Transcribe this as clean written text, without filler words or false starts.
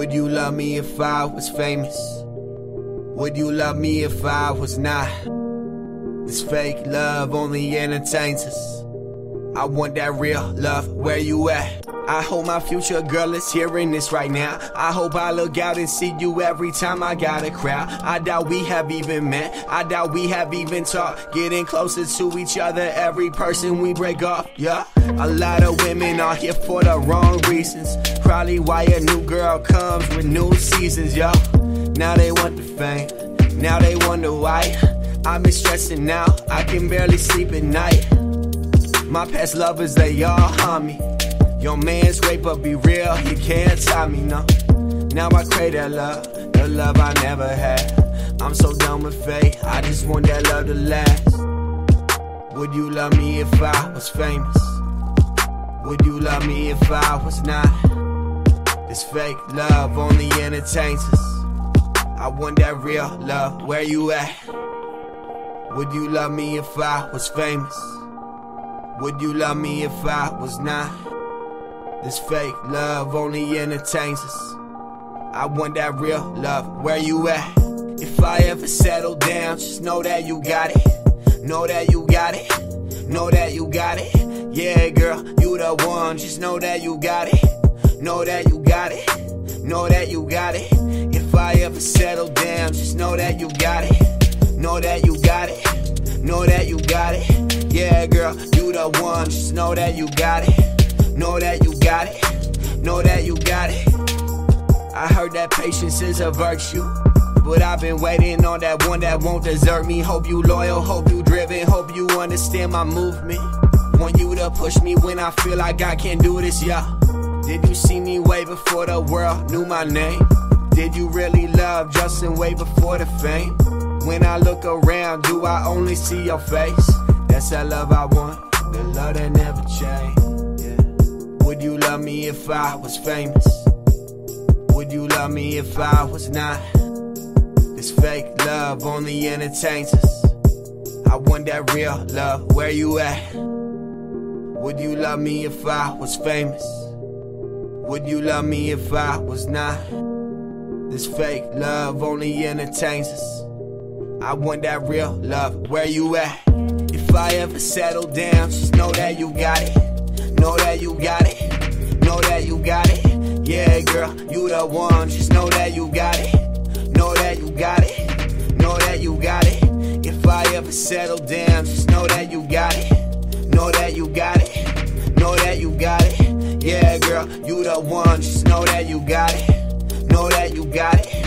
Would you love me if I was famous? Would you love me if I was not? This fake love only entertains us. I want that real love, where you at? I hope my future girl is hearing this right now. I hope I look out and see you every time I got a crowd. I doubt we have even met, I doubt we have even talked. Getting closer to each other, every person we break off, yeah. A lot of women are here for the wrong reasons. Probably why a new girl comes with new seasons, yo. Now they want the fame, now they wonder why I've been stressing out, I can barely sleep at night. My past lovers, they all harm me. Your man's rape, but be real, you can't tie me, no. Now I crave that love, the love I never had. I'm so done with fate, I just want that love to last. Would you love me if I was famous? Would you love me if I was not? This fake love only entertains us. I want that real love, where you at? Would you love me if I was famous? Would you love me if I was not? This fake love only entertains us. I want that real love, where you at? If I ever settle down, just know that you got it. Know that you got it. Know that you got it. Yeah, girl, you the one. Just know that you got it. Know that you got it. Know that you got it. If I ever settle down, just know that you got it. Know that you got it. Know that you got it. Yeah, girl, you the one. Just know that you got it. Know that you got it. Know that you got it. I heard that patience is a virtue, but I've been waiting on that one that won't desert me. Hope you loyal, hope you driven, hope you understand my movement. Want you to push me when I feel like I can't do this, yeah. Did you see me way before the world knew my name? Did you really love Justin way before the fame? When I look around, do I only see your face? That's that love I want, the love that never changed, yeah. Would you love me if I was famous? Would you love me if I was not? This fake love only entertains us. I want that real love, where you at? Would you love me if I was famous? Would you love me if I was not? This fake love only entertains us. I want that real love, where you at? If I ever settle down, just know that you got it. Know that you got it. Know that you got it. Yeah, girl, you the one. Just know that you got it. Know that you got it. Know that you got it. If I ever settle down, just know that you got it. Know that you got it. Know that you got it. Yeah, girl, you the one. Just know that you got it. Know that you got it.